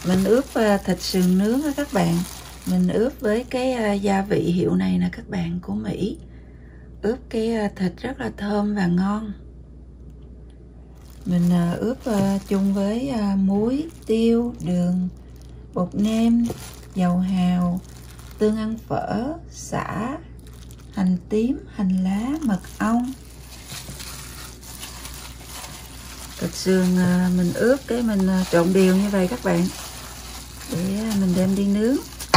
Mình ướp thịt sườn nướng á các bạn. Mình ướp với cái gia vị hiệu này nè các bạn, của Mỹ. Ướp cái thịt rất là thơm và ngon. Mình ướp chung với muối, tiêu, đường, bột nêm, dầu hào, tương ăn phở, sả, hành tím, hành lá, mật ong. Thịt sườn mình ướp cái mình trộn đều như vậy các bạn, để mình đem đi nướng.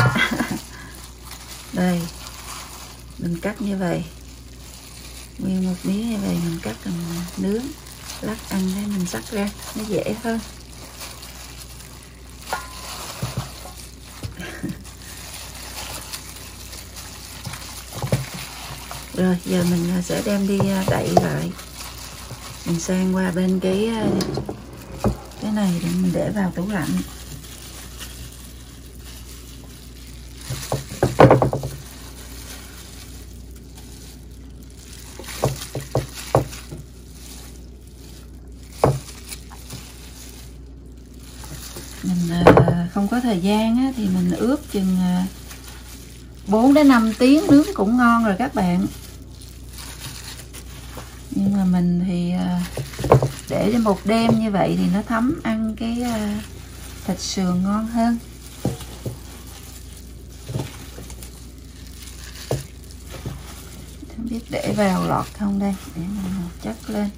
Đây, mình cắt như vậy, nguyên một miếng như vậy mình cắt mình nướng, lắc ăn để mình xắt ra nó dễ hơn. Rồi giờ mình sẽ đem đi đậy lại, mình sang qua bên cái này để mình để vào tủ lạnh. Mình không có thời gian á, thì mình ướp chừng 4 đến 5 tiếng nướng cũng ngon rồi các bạn. Nhưng mà mình thì để cho một đêm như vậy thì nó thấm ăn cái thịt sườn ngon hơn. Không biết để vào lọt không đây, để mình chất lên.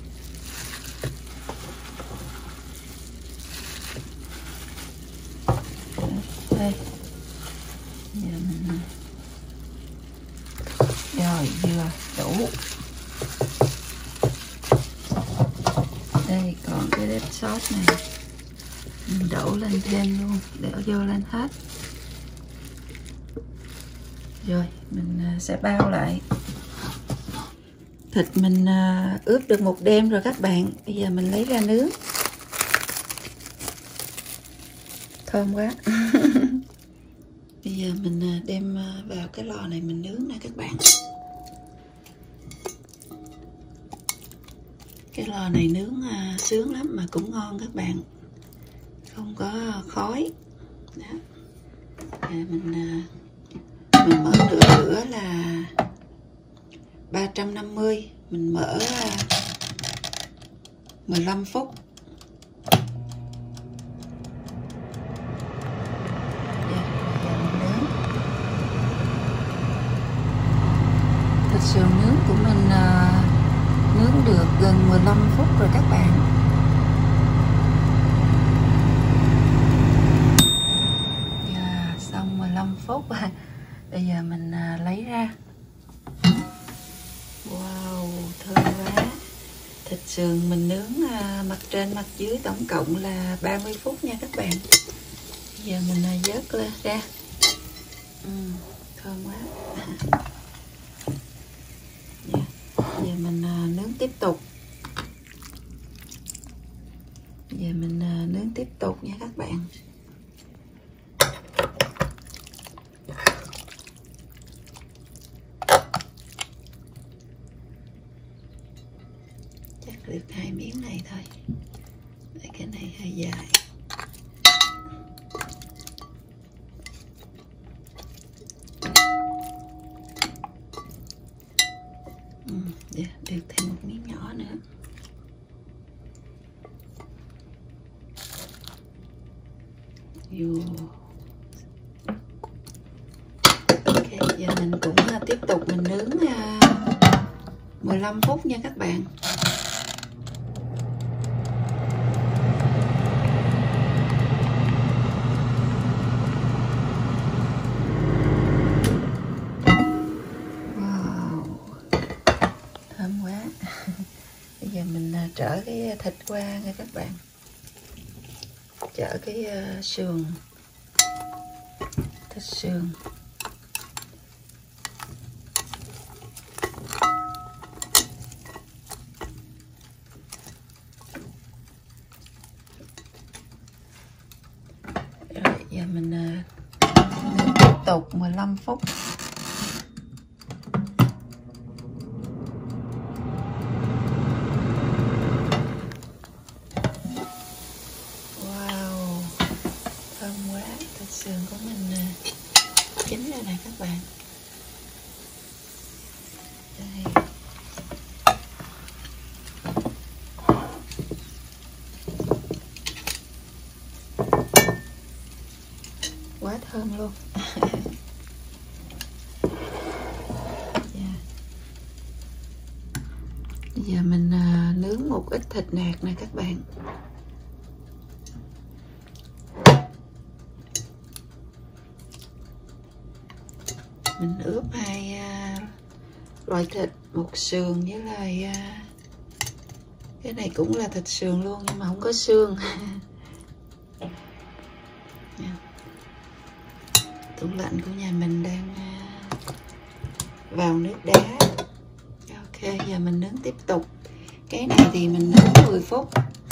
Đây. Giờ mình... Rồi vừa đủ. Đây còn cái red sauce này, mình đổ lên thêm luôn, đổ vô lên hết. Rồi mình sẽ bao lại. Thịt mình ướp được một đêm rồi các bạn, bây giờ mình lấy ra nướng. Thơm quá. Bây giờ mình đem vào cái lò này mình nướng nè các bạn. Cái lò này nướng sướng lắm mà cũng ngon các bạn, không có khói. Đó. Mình mở lửa là 350, mình mở 15 phút. Thịt sườn nướng của mình nướng được gần 15 phút rồi các bạn. Xong 15 phút. Bây giờ mình lấy ra. Wow, thơm quá. Thịt sườn mình nướng mặt trên mặt dưới tổng cộng là 30 phút nha các bạn. Bây giờ mình vớt lên ra. Thơm quá. Giờ mình nướng tiếp tục. Giờ mình nướng tiếp tục nha các bạn. Chắc được 2 miếng này thôi. Để cái này hơi dài. Được thêm một miếng nhỏ nữa. Ok, giờ mình cũng tiếp tục mình nướng 15 phút nha các bạn. Bây giờ mình trở cái thịt qua nha các bạn, trở cái sườn, thịt sườn. Rồi giờ mình tiếp tục 15 phút. các bạn. Đây. Quá thơm luôn. Bây giờ mình nướng một ít thịt nạc nè các bạn. Mình ướp hai loại thịt, một sườn với lại cái này cũng là thịt sườn luôn nhưng mà không có xương. Tủ lạnh của nhà mình đang vào nước đá. Ok, giờ mình nướng tiếp tục. Cái này thì mình nướng 10 phút.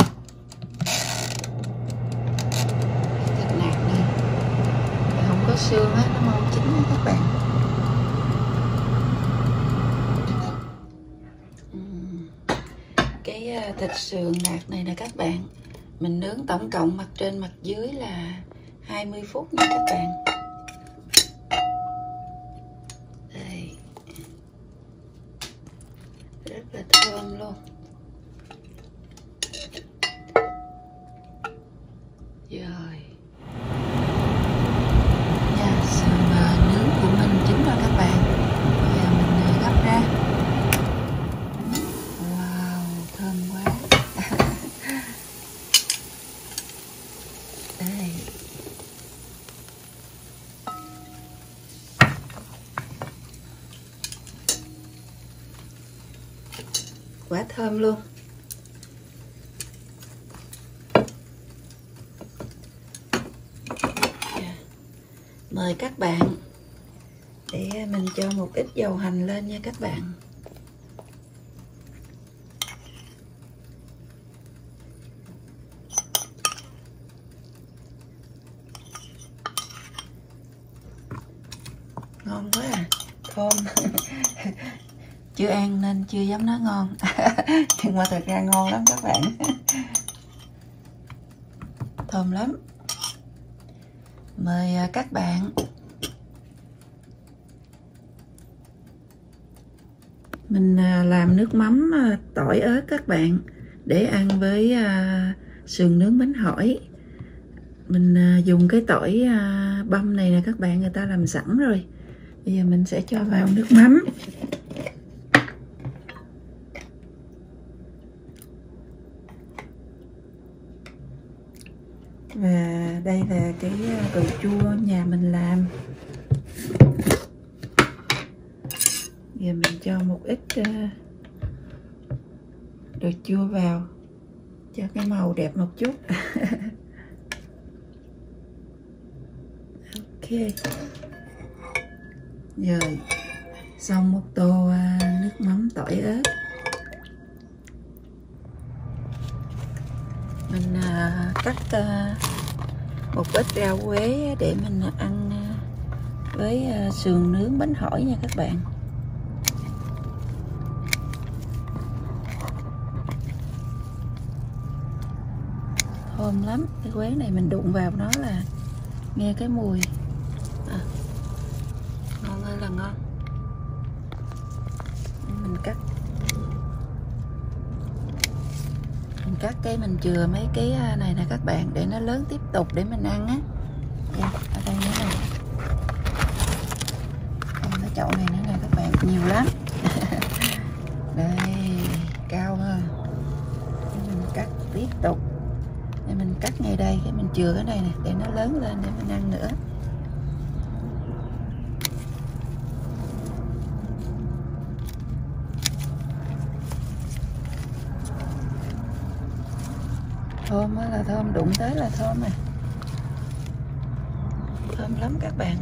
Thịt nạc này không có xương á, nó mau chín đó các bạn. Cái thịt sườn nạc này nè các bạn, mình nướng tổng cộng mặt trên mặt dưới là 20 phút nha các bạn. Đây. Rất là thơm luôn. Rồi nha, sườn nướng của mình chín rồi các bạn. Bây giờ mình gấp ra. Wow, thơm quá. Đây. Quá thơm luôn. Mời các bạn để mình cho một ít dầu hành lên nha các bạn. Ngon quá à, thơm. Chưa ăn nên chưa dám nói ngon. Nhưng mà thật ra ngon lắm các bạn. Thơm lắm. Mời các bạn. Mình làm nước mắm tỏi ớt các bạn, để ăn với sườn nướng bánh hỏi. Mình dùng cái tỏi băm này nè các bạn, người ta làm sẵn rồi. Bây giờ mình sẽ cho vào nước mắm. Và đây là cái đồ chua nhà mình làm. Giờ mình cho một ít đồ chua vào cho cái màu đẹp một chút. Ok. Rồi xong một tô nước mắm tỏi ớt. Mình cắt một ít rau quế để mình ăn với sườn nướng bánh hỏi nha các bạn. Thơm lắm. Cái quế này mình đụng vào nó là nghe cái mùi ngon ơi là ngon. Mình cắt cái mình chừa mấy cái này nè các bạn, để nó lớn tiếp tục để mình ăn á. Ở đây nữa nè, cái chậu này nữa nè các bạn, nhiều lắm. Đây, cao hơn. Mình cắt tiếp tục. Để mình cắt ngay đây, cái mình chừa cái này nè để nó lớn lên để mình ăn nữa. Thơm là thơm, đụng tới là thơm này. Thơm lắm các bạn.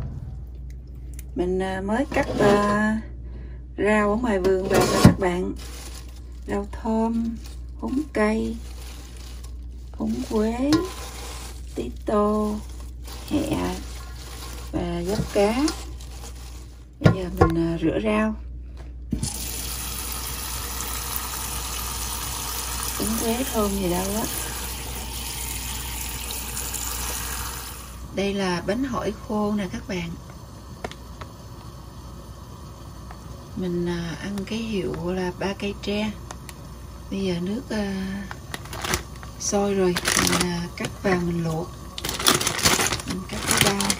Mình mới cắt rau ở ngoài vườn về cho các bạn. Rau thơm, húng cây, húng quế, tí tô, hẹ và giáp cá. Bây giờ mình rửa rau. Húng quế thơm gì đâu á. Đây là bánh hỏi khô nè các bạn. Mình ăn cái hiệu là 3 cây tre. Bây giờ nước sôi rồi, mình cắt vào mình luộc. Mình cắt cái bao.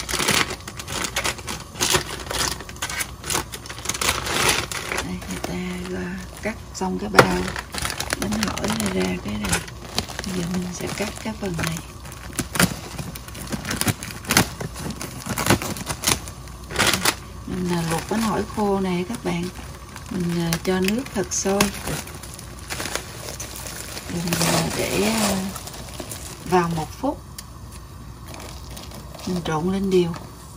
Đây, người ta cắt xong cái bao bánh hỏi này ra cái này. Bây giờ mình sẽ cắt cái phần này. Mình luộc bánh hỏi khô này các bạn. Mình cho nước thật sôi. Mình để vào 1 phút. Mình trộn lên đều.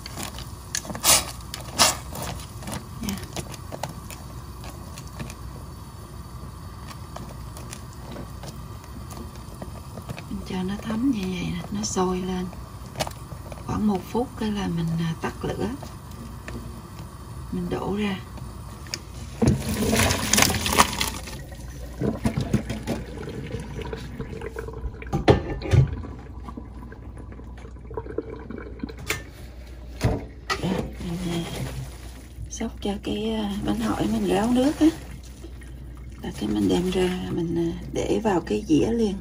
Mình cho nó thấm như vậy nè, nó sôi lên. Khoảng 1 phút cái là mình tắt lửa. Mình đổ ra. Xóc cho cái bánh hỏi mình ráo nước á, là cái mình đem ra mình để vào cái dĩa liền.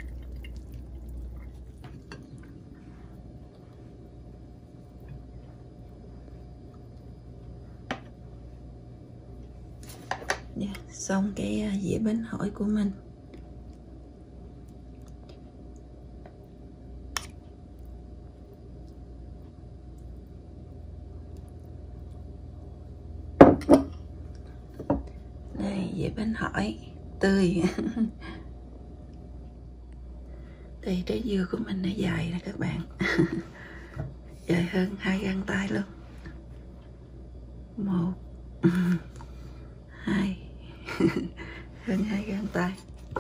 Xong cái dĩa bánh hỏi của mình. Đây, dĩa bánh hỏi tươi. Đây, trái dưa của mình nó dài nè các bạn. Dài hơn 2 gang tay luôn. 1 2 hơn 2 gang tay.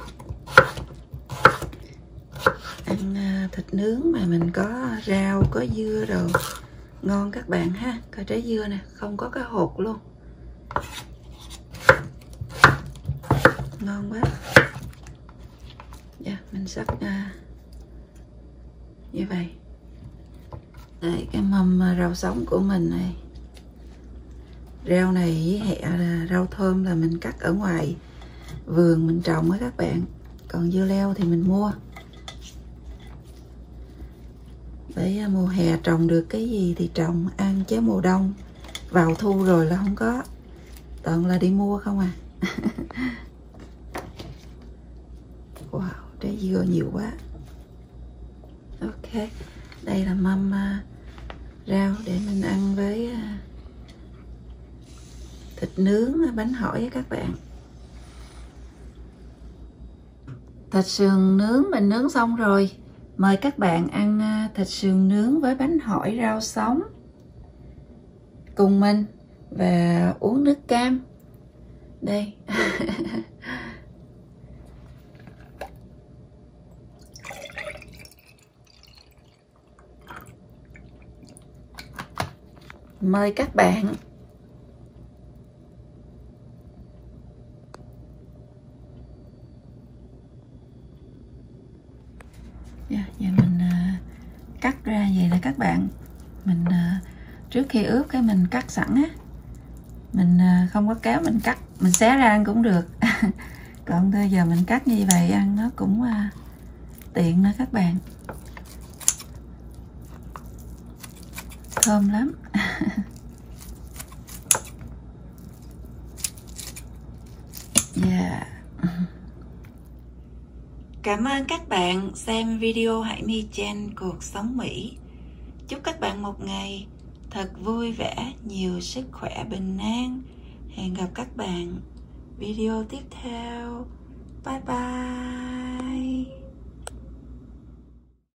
Ăn thịt nướng mà mình có rau, có dưa rồi ngon các bạn ha. Coi trái dưa nè, không có cái hột luôn, ngon quá. Mình sắp như vậy. Đây, cái mâm rau sống của mình này. Rau này với hẹ là rau thơm là mình cắt ở ngoài vườn mình trồng á các bạn. Còn dưa leo thì mình mua. Bởi mùa hè trồng được cái gì thì trồng ăn, chứ mùa đông vào thu rồi là không có, toàn là đi mua không à. Wow, trái dưa nhiều quá. Ok, đây là mâm rau để mình ăn với thịt nướng bánh hỏi các bạn. Thịt sườn nướng mình nướng xong rồi. Mời các bạn ăn thịt sườn nướng với bánh hỏi rau sống cùng mình và uống nước cam. Đây. Mời các bạn. Giờ mình cắt ra vậy là các bạn. Mình trước khi ướp cái mình cắt sẵn á. Mình không có kéo mình cắt, mình xé ra ăn cũng được. Còn bây giờ mình cắt như vậy ăn nó cũng tiện nữa các bạn. Thơm lắm. Yeah. Cảm ơn các bạn xem video Hải My Chen cuộc sống Mỹ. Chúc các bạn một ngày thật vui vẻ, nhiều sức khỏe, bình an. Hẹn gặp các bạn video tiếp theo. Bye bye.